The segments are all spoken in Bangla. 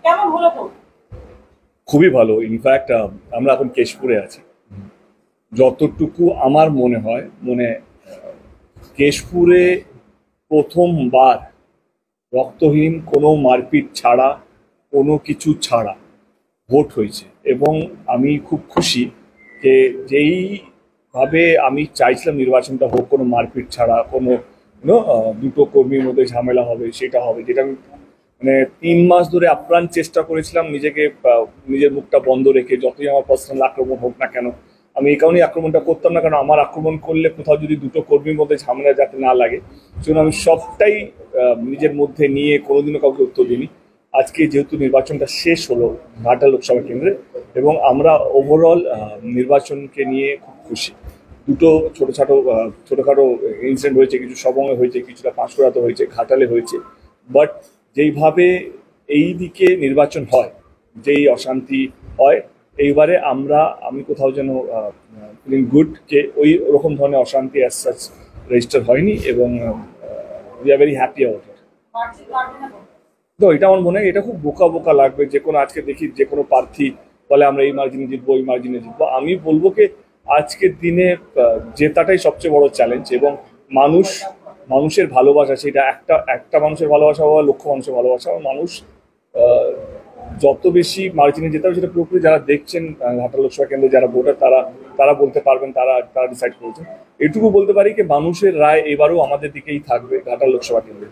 কেমন হলো তো? খুবই ভালো। ইনফ্যাক্ট আমরা এখন কেশপুরে আছি। যতটুকু আমার মনে হয় কেশপুরে প্রথমবার রক্তহীন কোনো মারপিট ছাড়া কোনো কিছু ছাড়া ভোট হয়েছে এবং আমি খুব খুশি যে যেইভাবে আমি চাইছিলাম নির্বাচনটা হোক, কোনো মারপিট ছাড়া, কোনো দুটো কর্মীর মধ্যে ঝামেলা হবে সেটা হবে, যেটা আমি 3 মাস ধরে আপ্রাণ চেষ্টা করেছিলাম নিজেকে নিজের মুখটা বন্ধ রেখে, যতই আমার পার্সোনাল আক্রমণ হোক না কেন। আমি এই কারণেই আক্রমণটা করতাম না, কারণ আমার আক্রমণ করলে কোথাও যদি দুটো কর্মীর মধ্যে ঝামেলা যাতে না লাগে, সেজন্য আমি সবটাই নিজের মধ্যে নিয়ে কোনোদিনও কাউকে উত্তর দিইনি। আজকে যেহেতু নির্বাচনটা শেষ হলো ঘাটা লোকসভা কেন্দ্রে, এবং আমরা ওভারঅল নির্বাচনকে নিয়ে খুব খুশি। দুটো ছোটোখাটো ইনসিডেন্ট হয়েছে, কিছু সবঙ্গে হয়েছে, কিছুটা পাঁশকুড়াতে হয়েছে, ঘাটালে হয়েছে, বাট যেইভাবে এই দিকে নির্বাচন হয়, যেই অশান্তি হয়, এইবারে আমি কোথাও যেন ফিলিং গুড যে ওই রকম ধরনের অশান্তি অ্যাজ সাচ রেজিস্টার হয়নি, এবং we are very happy about it. তো এটা আমার মনে হয় এটা খুব বোকা বোকা লাগবে, যে কোনো আজকে দেখি যে কোনো প্রার্থী বলে আমরা এই মার্জিনে জিতবো, ওই মার্জিনে জিতবো। আমি বলবো কি আজকের দিনে জেতাটাই সবচেয়ে বড় চ্যালেঞ্জ, এবং মানুষের ভালোবাসা, সেটা একটা মানুষের ভালোবাসা বা লক্ষ মানুষের ভালোবাসা, মানুষ যত বেশি মার্জিনে যেতে হবে সেটা পুরোপুরি যারা দেখছেন ঘাটা লোকসভা কেন্দ্রে যারা ভোটার তারা বলতে পারবেন, তারা ডিসাইড করেছেন। এটুকু বলতে পারি কি মানুষের রায় এবারও আমাদের দিকেই থাকবে ঘাটা লোকসভা কেন্দ্রে।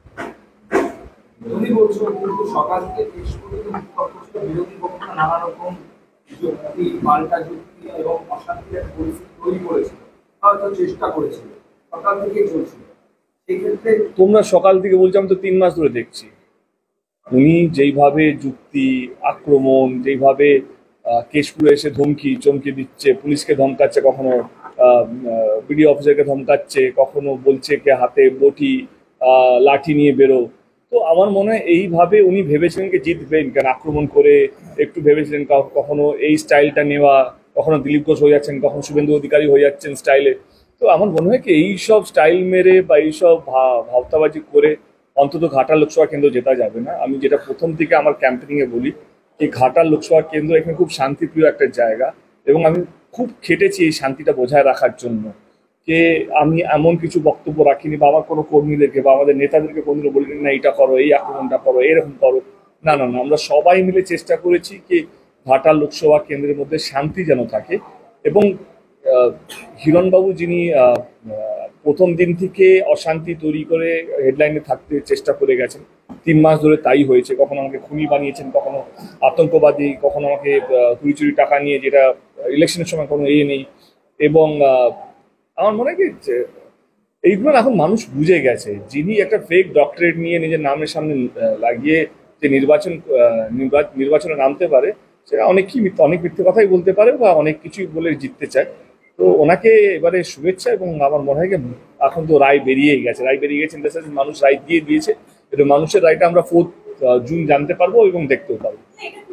সকাল থেকে বিরোধী পক্ষ নানা রকম যুক্তি, পাল্টা যুক্তি এবং অশান্তির পরিস্থিতি তৈরি করেছিল, হয়তো চেষ্টা করেছিল, সকাল থেকেই চলছিল। সেক্ষেত্রে তোমরা সকাল থেকে বলছো, আমি তো 3 মাস ধরে দেখছি উনি যেইভাবে যুক্তি, আক্রমণ, যেইভাবে কেশপুরে এসে ধমকি চমকি দিচ্ছে, পুলিশকে ধমকাচ্ছে, কখনো বিডিও অফিসারকে ধমকাচ্ছে, কখনো বলছে কে হাতে বটি লাঠি নিয়ে বেরো। তো আমার মনে হয় এইভাবে উনি ভেবেছিলেন কি জিতবেন, কেন আক্রমণ করে একটু ভেবেছিলেন কখনো এই স্টাইলটা নেওয়া, কখনো দিলীপ ঘোষ হয়ে যাচ্ছেন, কখনো শুভেন্দু অধিকারী হয়ে যাচ্ছেন স্টাইলে। তো আমার মনে হয় কি এইসব স্টাইল মেরে বা এইসব ভাবতাবাজি করে অন্তত ঘাটা লোকসভা কেন্দ্র জেতা যাবে না। আমি যেটা প্রথম থেকে আমার ক্যাম্পেনিংয়ে বলি, এই ঘাটা লোকসভা কেন্দ্র এখানে খুব শান্তিপ্রিয় একটা জায়গা, এবং আমি খুব খেটেছি এই শান্তিটা বজায় রাখার জন্য। যে আমি এমন কিছু বক্তব্য রাখিনি বা আমার কোনো কর্মীদেরকে বা আমাদের নেতাদেরকে কোনোদিনও বলিনি না এইটা করো, এই আক্রমণটা করো, এরকম করো। না, আমরা সবাই মিলে চেষ্টা করেছি কি ঘাটা লোকসভা কেন্দ্রের মধ্যে শান্তি যেন থাকে। এবং হিরণবাবু যিনি প্রথম দিন থেকে অশান্তি তৈরি করে হেডলাইনে থাকতে চেষ্টা করে গেছেন, 3 মাস ধরে তাই হয়েছে। কখনো আমাকে খুনি বানিয়েছেন, কখনো আতঙ্কবাদী, কখনো আমাকে চুরি টাকা নিয়ে, যেটা ইলেকশনের সময় কোনো নেই। এবং আমার মনে হয় কি এইগুলো এখন মানুষ বুঝে গেছে, যিনি একটা ফেক ডক্টরেট নিয়ে নিজের নামের সামনে লাগিয়ে যে নির্বাচনে নামতে পারে, সেটা অনেক মিথ্যে কথাই বলতে পারে বা অনেক কিছুই বলে জিততে চায়। তো ওনাকে এবারে শুভেচ্ছা, এবং আমার মনে হয় এখন তো রায় বেরিয়েই গেছে, মানুষ রায় দিয়ে দিয়েছে। এটা মানুষের রায়টা আমরা 4 জুন জানতে পারবো এবং দেখতেও পারবো।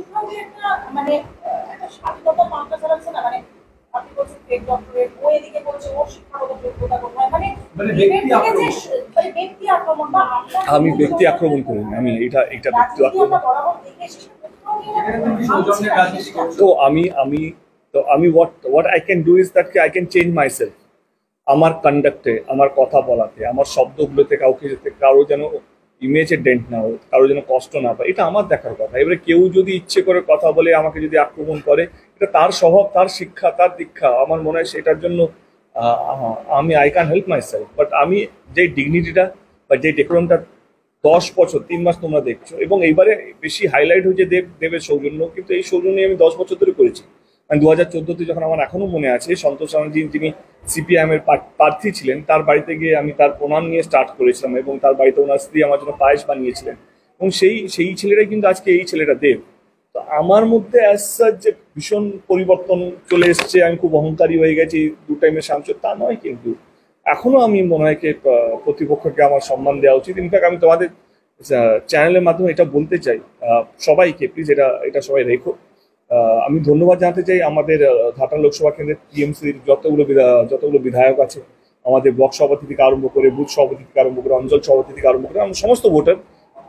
আমি ব্যক্তি আক্রমণ করিনি, আমি এটা ব্যক্তি আক্রমণ। তো আমি what I can do is that I can change myself, আমার কন্ডাক্টে, আমার কথা বলাতে, আমার শব্দগুলোতে কারো যেন ইমেজে ডেন্ট না হোক, কারো যেন কষ্ট না পায়, এটা আমার দেখার কথা। এবারে কেউ যদি ইচ্ছে করে কথা বলে আমাকে যদি আক্রমণ করে, এটা তার স্বভাব, তার শিক্ষা, তার দীক্ষা। আমার মনে হয় সেটার জন্য I can help myself, but আমি যে ডিগনিটিটা বা যে ডেকোরামটা 10 বছর 3 মাস তোমরা দেখছো, এবং এইবারে বেশি হাইলাইট হয়েছে দেবের সৌজন্য, কিন্তু এই সৌজন্য আমি 10 বছর ধরে করেছি। 2014-তে যখন আমার এখনো মনে আছে, সন্তোষ রানাজি যিনি সিপিআইএম এর প্রার্থী ছিলেন, তার বাড়িতে গিয়ে আমি তার প্রণাম নিয়ে স্টার্ট করেছিলাম, এবং তার বাড়িতে ওনার স্ত্রী আমার জন্য পায়েস বানিয়েছিলেন, এবং সেই ছেলেটাই কিন্তু আজকে এই ছেলেটা দেব। তো আমার মধ্যে অ্যাজ সাচ যে ভীষণ পরিবর্তন চলে এসছে, আমি খুব অহংকারী হয়ে গেছি, 2 টাইমের সাংসদ, তা নয়। কিন্তু এখনো আমি মনে হয় প্রতিপক্ষকে আমার সম্মান দেওয়া উচিত। ইনফ্যাক্ট আমি তোমাদের চ্যানেলের মাধ্যমে এটা বলতে চাই সবাইকে, প্লিজ এটা সবাই রেখো। আমি ধন্যবাদ জানাতে চাই আমাদের ঘাটা লোকসভা কেন্দ্রের টিএমসির যতগুলো বিধায়ক আছে, আমাদের ব্লক সভাপতি থেকে আরম্ভ করে, বুথ সভাপতি থেকে আরম্ভ করে, অঞ্চল সভাপতি থেকে আরম্ভ করে, আমরা সমস্ত ভোটার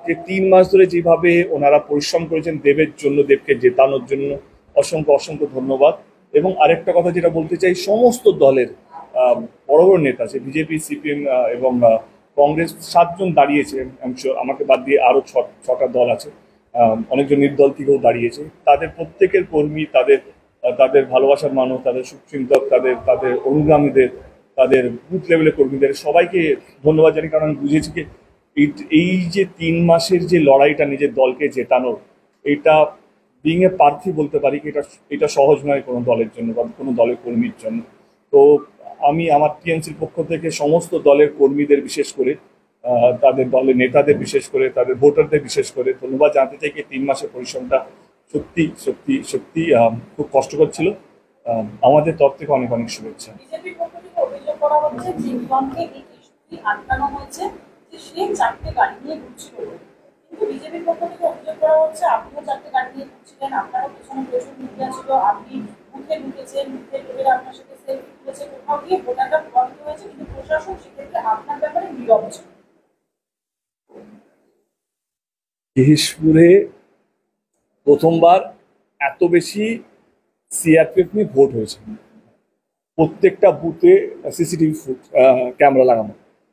যে 3 মাস ধরে যেভাবে ওনারা পরিশ্রম করেছেন দেবের জন্য, দেবকে জেতানোর জন্য অসংখ্য অসংখ্য ধন্যবাদ। এবং আরেকটা কথা যেটা বলতে চাই, সমস্ত দলের বড় বড় নেতা আছে, বিজেপি, সিপিএম এবং কংগ্রেস, 7 জন দাঁড়িয়েছে, আমাকে বাদ দিয়ে আরো ছটা দল আছে, অনেকজন নির্দল থেকেও দাঁড়িয়েছে। তাদের প্রত্যেকের কর্মী, তাদের ভালোবাসার মানুষ, তাদের শুভচিন্তক, তাদের অনুগামীদের, তাদের বুথ লেভেলের কর্মীদের সবাইকে ধন্যবাদ জানি। কারণ আমি বুঝেছি যে এই যে 3 মাসের যে লড়াইটা নিজের দলকে জেতানোর, এটা বিং এ প্রার্থী বলতে পারি কি এটা সহজ নয় কোনো দলের জন্য বা কোনো দলের কর্মীর জন্য। তো আমি আমার টিএমসির পক্ষ থেকে সমস্ত দলের কর্মীদের, বিশেষ করে তাদের দলের নেতাদের, বিশেষ করে তাদের ভোটারদের বিশেষ করে ধন্যবাদ জানাতে চাই। 3 মাসের পরিশ্রমটা সত্যি সত্যি সত্যি খুব কষ্টকর ছিল। আমাদের তরফ থেকে অনেক অনেক শুভেচ্ছা। বিজেপির পক্ষ থেকে অভিযোগ করা হচ্ছে যে ইভানকে এই ইস্যুটি আটকানো হয়েছে যে সে 4টে গাড়ি নিয়ে ঘুরছিল। কিন্তু বিজেপির পক্ষ থেকে অভিযোগ করা হচ্ছে আপনিও 4টে গাড়ি নিয়ে ঘুরছিলেন, আপনারও পেছনে প্রচুর মিডিয়া ছিল, আপনি মুখে ঢুকেছেন, মুখে ঢুকে আপনার সাথে সেলফি তুলেছে, কোথাও গিয়ে ভোটারটা প্রভাবিত হয়েছে, কিন্তু প্রশাসন সেক্ষেত্রে আপনার ব্যাপারে নীরব ছিল। কেশপুরে প্রথমবার এত বেশি সিআরপিএফ নিয়ে ভোট হয়েছে, প্রত্যেকটা বুথে সিসিটিভি ক্যামেরা লাগানো,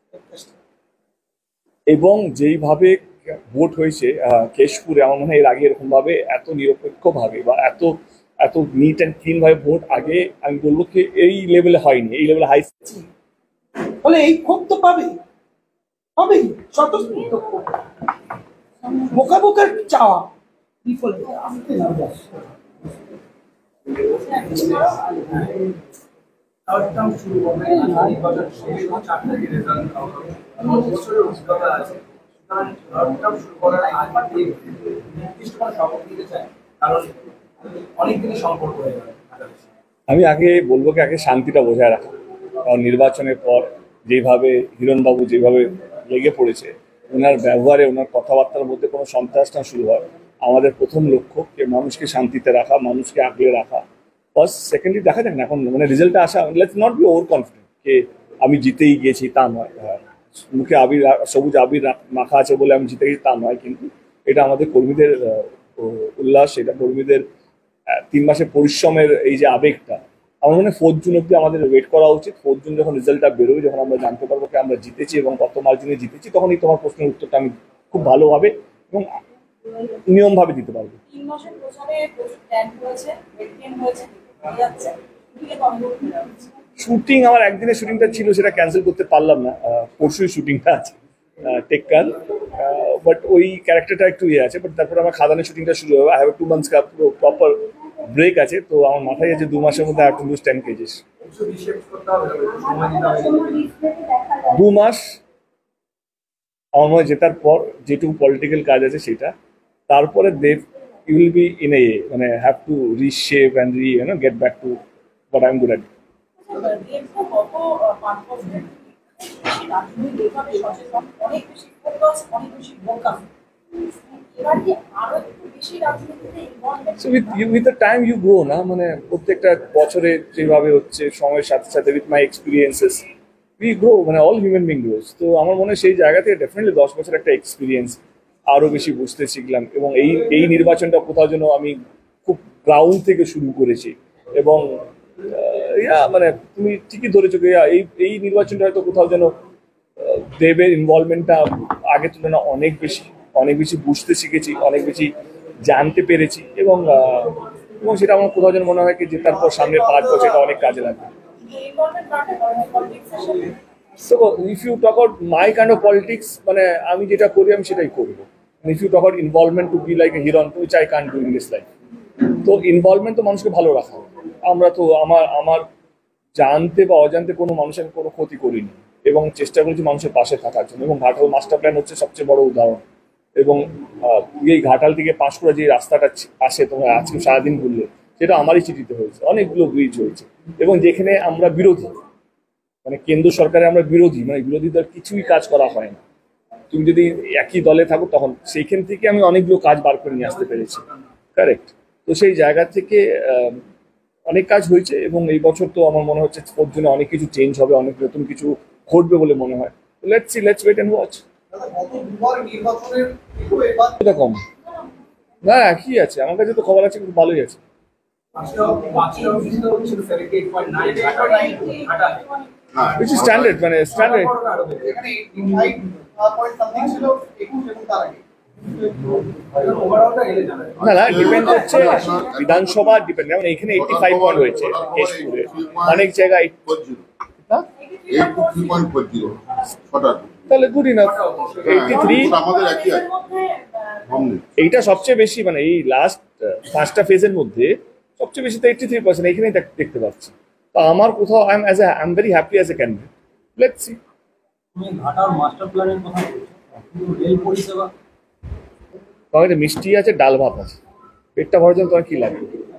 এবং যেইভাবে ভোট হয়েছে কেশপুরে, আমার মনে হয় এর আগে এরকম ভাবে এত নিরপেক্ষ ভাবে বা এত এত নিট অ্যান্ড ক্লিন ভাবে ভোট আগে আমি বলবো কি এই লেভেলে হয়নি, এই লেভেলে হাই। ফলে এই ক্ষোভ তো পাবেই, হবেই, স্বতঃস্ফূর্ত ক্ষোভ, বোকা বোকার চাওয়া বিফলে। আউটকাম শুরু হবে, নির্বাচন শেষ হওয়ার 4 তারিখে রেজাল্ট হবে, বছরের অভিজ্ঞতা আছে। সুতরাং আউটকাম শুরু করার আগে নির্দিষ্ট কোনো শপথ নিতে চাই, কারণ অনেকদিনই সম্পর্ক হয়ে গেল। আমি আগে বলবো কি আগে শান্তিটা বজায় রাখা, কারণ নির্বাচনের পর যেভাবে হিরণবাবু যেভাবে লেগে পড়েছে, ওনার ব্যবহারে, ওনার কথাবার্তার মধ্যে কোনো সন্ত্রাস না শুরু হয়। আমাদের প্রথম লক্ষ্য যে মানুষকে শান্তিতে রাখা, মানুষকে আগলে রাখা। ফার্স্ট, সেকেন্ডলি দেখা যাক না, এখন মানে রেজাল্টটা আসা, let's not be overconfident যে আমি জিতেই গিয়েছি, তা নয়। মুখে সবুজ আবির মাখা আছে বলে আমি জিতে গেছি তা নয়, কিন্তু এটা আমাদের কর্মীদের উল্লাস, এটা কর্মীদের 3 মাসের পরিশ্রমের এই যে আবেগটা, আমার মনে হয় 4 জুন অব্দি আমাদের ওয়েট করা উচিত। 4 জুন যখন রেজাল্টটা বেরোবে, যখন আমরা জানতে পারবো কি আমরা জিতেছি এবং কত মার্জিনে জিতেছি, তখনই তোমার প্রশ্নের উত্তরটা আমি খুব ভালোভাবে এবং নিয়মভাবে দিতে পারবো। 3 মাসের প্রচারে প্রচুর প্ল্যান হয়েছে, রেডিকেন হয়েছে, হয়ে যাচ্ছে, এদিকে কমপ্লিট হয়ে যাচ্ছে। শুটিং, আমার একদিনের শুটিংটা ছিল, সেটা ক্যান্সেল করতে পারলাম না, পরশুই শুটিংটা আছে টেক্কাল, বাট ওই ক্যারেক্টারটা একটু ইয়ে আছে। বাট তারপর আমার খাদানের শুটিংটা শুরু হবে, আই হ্যাভ 2 months কা পুরো প্রপার ব্রেক আছে। তো আমার মাথায় আছে 2 মাসের মধ্যে I have to lose 10 kgs। 2 মাস আমার মনে হয় জেতার পর যেটুকু পলিটিক্যাল কাজ আছে সেটা, তারপরে Dev you will be in a মানে have to reshape and get back to what I am good at. দীর্ঘ গত 5 বছরের বেশি রাজনৈতিক এইভাবে সচেতন, অনেক বেশি ফোকাস, অনেক বেশি ফোকাস, এবার কি আরো একটু বেশি রাজনীতিতে involvement? So with the time you grow না, মানে প্রত্যেকটা বছরে যেভাবে হচ্ছে সময়ের সাথে সাথে with my experiences we grow, মানে অল হিউম্যান বিং গ্রোজ। তো আমার মনে হয় সেই জায়গা থেকে ডেফিনেটলি 10 বছর একটা এক্সপিরিয়েন্স, আরো বেশি বুঝতে শিখলাম। এবং এই নির্বাচনটা কোথাও যেন আমি খুব গ্রাউন্ড থেকে শুরু করেছি, এবং মানে তুমি ঠিকই ধরেছো কি এই নির্বাচনটা হয়তো কোথাও যেন দেবের ইনভলভমেন্টটা আগের তুলনায় অনেক বেশি বুঝতে শিখেছি, অনেক বেশি জানতে পেরেছি, এবং সেটা আমার কোথাও যেন মনে হয় কি যে তারপর সামনের 5 বছর এটা অনেক কাজে লাগবে। ইনভলভমেন্ট কাটে পলিটিক্সের সাথে। So if you talk about my kind of politics, মানে আমি যেটা করি আমি সেটাই করবো। If you talk about involvement to be like a hero, which I can't do in this life, তো ইনভলভমেন্ট তো মানুষকে ভালো রাখা। আমরা তো আমার জানতে বা অজান্তে কোনো মানুষের কোনো ক্ষতি করিনি, এবং চেষ্টা করেছি মানুষের পাশে থাকার জন্য। এবং ঘাটাল মাস্টার প্ল্যান হচ্ছে সবচেয়ে বড় উদাহরণ। এবং এই ঘাটাল থেকে পাঁশকুড়া যে রাস্তাটা আসে, তোমরা আজকে সারাদিন ঘুরলে, সেটা আমারই চিঠিতে হয়েছে। অনেকগুলো ব্রিজ হয়েছে, এবং যেখানে আমরা বিরোধী, মানে কেন্দ্র সরকারে আমরা বিরোধী, মানে বিরোধীদের কিছুই কাজ করা হয় না। তুমি যদি একই দলে থাকো, তখন সেইখান থেকে আমি অনেকগুলো কাজ বার করে নিয়ে আসতে পেরেছি। কারেক্ট। তো সেই জায়গা থেকে অনেক কাজ হয়েছে, এবং এই বছর তো আমার মনে হচ্ছে ওর জন্য অনেক কিছু চেঞ্জ হবে, অনেক নতুন কিছু ঘটবে বলে মনে হয়। Let's see, let's wait and watch. গত দুবার নির্বাচনের থেকেও এবার এটা কম না, একই আছে, আমার কাছে তো খবর আছে, খুব ভালোই আছে। পাঁচটা অফিসে হচ্ছিল 78.9 ঘাটা Which is standard, মানে স্ট্যান্ডার্ড। এখানে 85 পয়েন্ট সামথিং ছিল 21 এবং তার আগে ওভারঅলটা এলে জানা যায়। না না, ডিপেন্ড করছে বিধানসভা ডিপেন্ড, যেমন এখানে 85 পয়েন্ট হয়েছে কেশপুরে, অনেক জায়গায় না, 83.40 ছটা। তাহলে গুড ইনাফ। 83 আমাদের একই আছে, এর মধ্যে কম নেই। এইটা সবচেয়ে বেশি, মানে এই লাস্ট 5টা ফেজের মধ্যে সবচেয়ে বেশি তো 83%, এখানেই দেখতে পাচ্ছি। তো আমার কোথাও I am very happy as a candidate. Let's see. তুমি ঘাটার মাস্টার প্ল্যানের কথা বলছো, কিন্তু রেল পরিষেবা তোমার একটা মিষ্টি আছে, ডাল ভাত আছে, পেটটা ভরার জন্য তোমার কি লাগবে?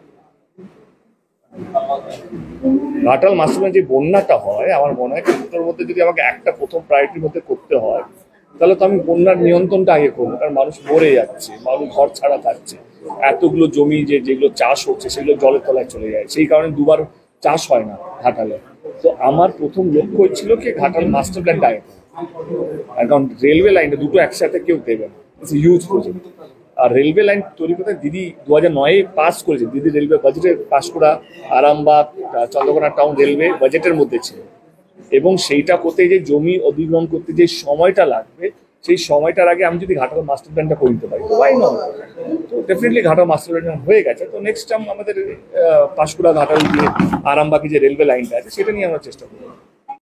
ঘাটাল মাস্টার প্ল্যান যে বন্যাটা হয়, আমার মনে হয় দুটোর মধ্যে যদি আমাকে একটা প্রথম প্রায়োরিটির মধ্যে করতে হয়, তাহলে তো আমি বন্যার নিয়ন্ত্রণটা আগে করবো, কারণ মানুষ মরে যাচ্ছে, মানুষ ঘর ছাড়া থাকছে, এতগুলো জমি যেগুলো চাষ হচ্ছে সেগুলো জলের তলায় চলে যায়, সেই কারণে দুবার চাষ হয় না ঘাটালে। তো আমার প্রথম লক্ষ্য ছিল কি ঘাটাল মাস্টার প্ল্যানটা আগে করবো, কারণ রেলওয়ে লাইনটা দুটো একসাথে কেউ দেবে না, ইটস হিউজ প্রজেক্ট। আর রেলওয়ে লাইন তৈরি করতে দিদি 2009-এ পাস করেছে, দিদি রেলওয়ে বাজেটে পাস করা আরামবাগ চন্দ্রকোনা টাউন রেলওয়ে বাজেটের মধ্যে ছিল, এবং সেইটা করতে যে জমি অধিগ্রহণ করতে যে সময়টা লাগবে, সেই সময়টার আগে আমি যদি ঘাটাল মাস্টার প্ল্যানটা করে দিতে পারি তো ওয়াই নট। তো ডেফিনেটলি ঘাটাল মাস্টার প্ল্যান হয়ে গেছে, তো নেক্সট টাইম আমাদের পাঁশকুড়া ঘাটাল দিয়ে আরামবাগে যে রেলওয়ে লাইনটা আছে সেটা নিয়ে আমরা চেষ্টা করবো।